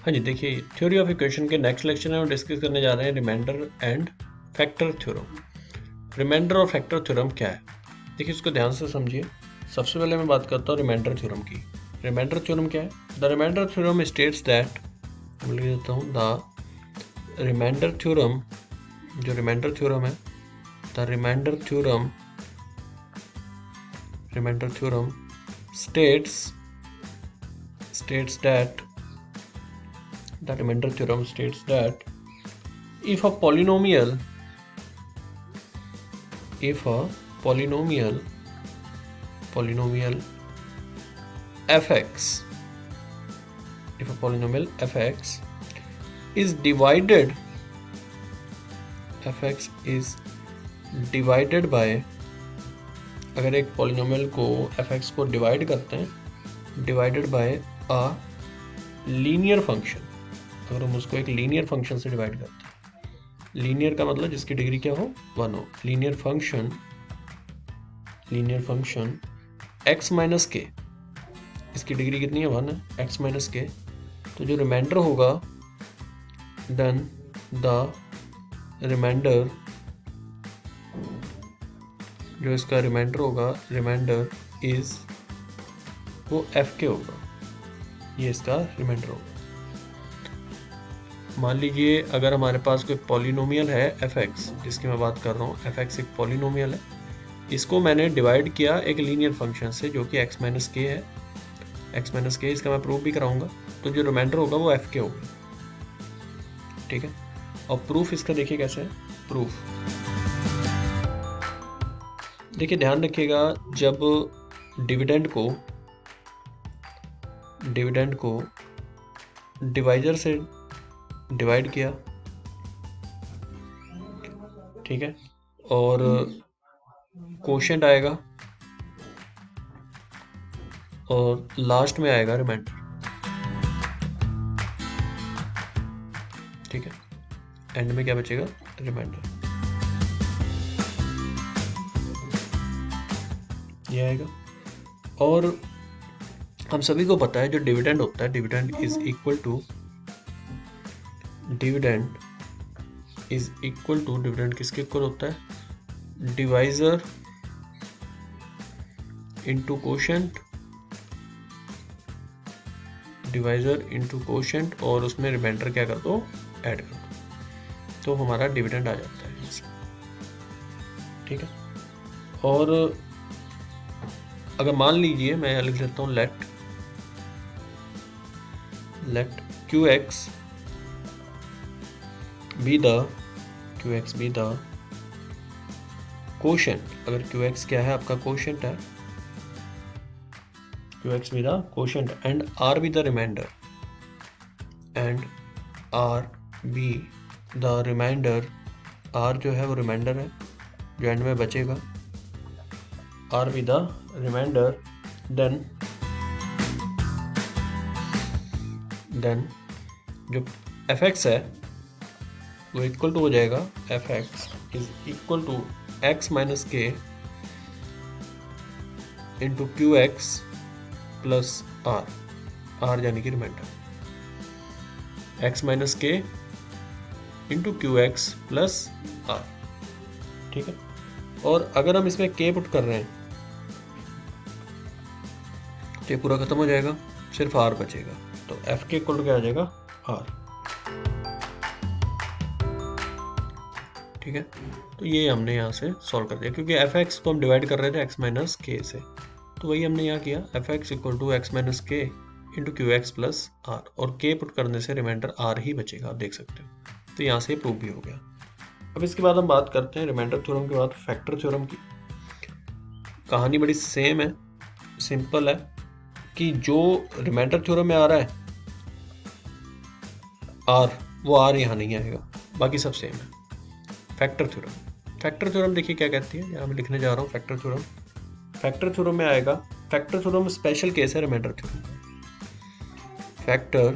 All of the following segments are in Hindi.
हाँ जी, देखिए थ्योरी ऑफ इक्वेशन के नेक्स्ट लेक्चर में हम डिस्कस करने जा रहे हैं remainder and factor theorem. Remainder और फैक्टर थ्योरम क्या है, देखिए इसको ध्यान से समझिए। सबसे पहले मैं बात करता हूँ रिमाइंडर थ्योरम की। रिमाइंडर थ्योरम क्या है? The remainder theorem states that, मैं लिख देता हूँ द रिमाइंडर थ्योरम, जो रिमाइंडर थ्योरम है, the remainder theorem states that the remainder theorem states that if a polynomial fx is divided by, अगर एक पॉलिनोमियल को fx को डिवाइड करते हैं, divided by a linear function, अगर हम उसको एक लीनियर फंक्शन से डिवाइड करते हैं, लीनियर का मतलब जिसकी डिग्री क्या हो, 1 हो, लीनियर फंक्शन x माइनस के, इसकी डिग्री कितनी है, 1 है, x माइनस के, तो जो रिमाइंडर होगा, देन द रिमाइंडर, जो इसका रिमाइंडर होगा, रिमाइंडर इज वो एफ के होगा, ये इसका रिमाइंडर होगा। मान लीजिए अगर हमारे पास कोई पॉलिनोमियल है एफ एक्स, जिसकी मैं बात कर रहा हूँ, एफ एक्स एक पॉलिनोमियल है, इसको मैंने डिवाइड किया एक लीनियर फंक्शन से जो कि एक्स माइनस के है, एक्स माइनस के, इसका मैं प्रूफ भी कराऊंगा, तो जो रिमाइंडर होगा वो एफ के होगा, ठीक है। और प्रूफ इसका देखिए कैसे है, प्रूफ देखिए, ध्यान रखिएगा, जब डिविडेंड को डिवाइजर से डिवाइड किया, ठीक है, और कोशेंट आएगा और लास्ट में आएगा रिमाइंडर, ठीक है, एंड में क्या बचेगा, रिमाइंडर, ये आएगा। और हम सभी को पता है जो डिविडेंड होता है, dividend is equal to dividend किसके इक्वल होता है, डिवाइजर इंटू कोशेंट, और उसमें रिमाइंडर क्या कर दो, ऐड कर दो, तो हमारा डिविडेंड आ जाता है, ठीक है। और अगर मान लीजिए मैं लिख लेता हूँ let qx be the quotient, अगर qx क्या है, आपका quotient है, qx be the quotient and r be the remainder, r जो है वो रिमाइंडर है जो एंड में बचेगा, r be the remainder, then जो fx है वो इक्वल टू हो जाएगा, fx is equal to x minus k into q x plus r यानी कि remainder, x minus k into q x plus r, ठीक है। और अगर हम इसमें k पुट कर रहे हैं तो ये पूरा खत्म हो जाएगा, सिर्फ r बचेगा, तो f के इक्वल टू क्या आ जाएगा, r, ठीक है। तो ये हमने यहाँ से सॉल्व कर दिया, क्योंकि एफ एक्स को हम डिवाइड कर रहे थे एक्स माइनस के से, तो वही हमने यहाँ किया, f x equal to x minus k into q x plus r, और के पुट करने से रिमाइंडर आर ही बचेगा, आप देख सकते हो। तो यहाँ से प्रूफ भी हो गया। अब इसके बाद हम बात करते हैं रिमाइंडर थ्योरम के बाद फैक्टर थ्योरम की। कहानी बड़ी सेम है, सिंपल है, कि जो रिमाइंडर थ्योरम में आ रहा है आर, वो आर यहाँ नहीं आएगा, बाकी सब सेम है। फैक्टर थ्योरम देखिए क्या कहती है, यहाँ मैं लिखने जा रहा हूँ फैक्टर थ्योरम में आएगा, फैक्टर थ्योरम स्पेशल केस है रिमाइंडर थ्योरम का। Factor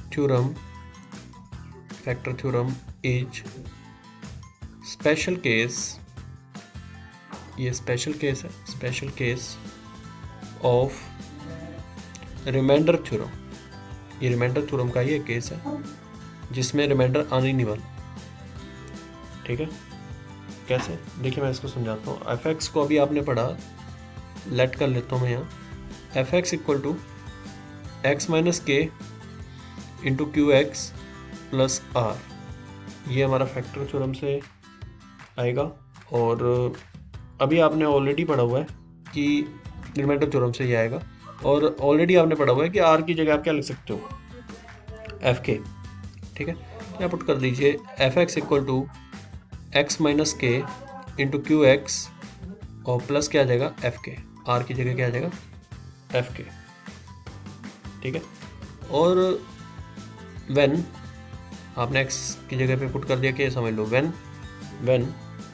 theorem is special case, ये स्पेशल केस है, special case of remainder theorem, ये रिमाइंडर थ्योरम का ही एक केस है जिसमें रिमाइंडर आने ही नहीं वाला। ठीक है, कैसे? देखिए मैं इसको समझाता हूँ। एफ एक्स को अभी आपने पढ़ा, लेट कर लेता हूँ मैं यहाँ, f x equal to x minus k into q x plus r, ये हमारा फैक्टर थ्योरम से आएगा। और अभी आपने ऑलरेडी पढ़ा हुआ है कि रिमाइंडर थ्योरम से ये आएगा, और ऑलरेडी आपने पढ़ा हुआ है कि आर की जगह आप क्या लिख सकते हो, एफ के। ठीक है, क्या पुट कर दीजिए, f x equal to x minus k into q x और प्लस क्या आ जाएगा, एफ के। आर की जगह क्या आ जाएगा, एफ के। ठीक है, और व्हेन आपने एक्स की जगह पे पुट कर दिया, कि समझ लो when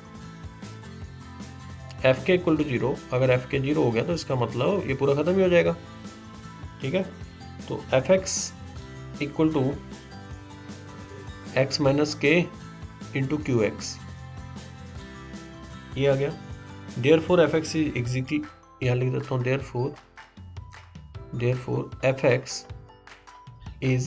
f k equal to 0, अगर एफ के 0 हो गया तो इसका मतलब ये पूरा खत्म ही हो जाएगा। ठीक है, तो f x equal to x minus k into q x, ये आ गया। Therefore f x is exactly, यहाँ लिख देता हूँ, therefore f x is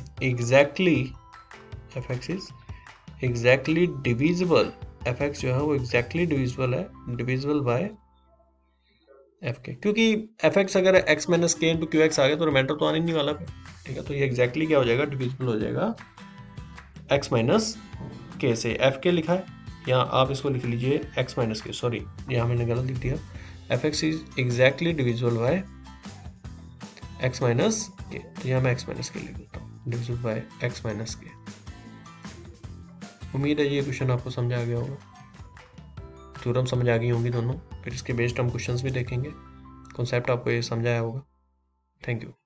exactly divisible, f x जो है वो एग्जैक्टली डिविजिबल है, डिविजिबल बाय एफ के, क्योंकि एफ एक्स अगर x minus k into q x आ गया तो रिमाइंडर तो आने नहीं वाला। ठीक है, तो ये एग्जैक्टली क्या हो जाएगा, डिविजिबल हो जाएगा एक्स माइनस के से। एफ के लिखा है यहाँ, आप इसको लिख लीजिए एक्स माइनस के, सॉरी यहाँ मैंने गलत लिख दिया, f x is exactly divisible by x minus k, तो यहाँ मैं एक्स माइनस के लिख देता हूँ, डिविजिबल बाय एक्स माइनस के। उम्मीद है ये क्वेश्चन आपको समझ आ गया होगा, थ्योरम समझ आ गई होंगी दोनों, फिर इसके बेस्ड हम क्वेश्चंस भी देखेंगे, कॉन्सेप्ट आपको ये समझ आया होगा। Thank you.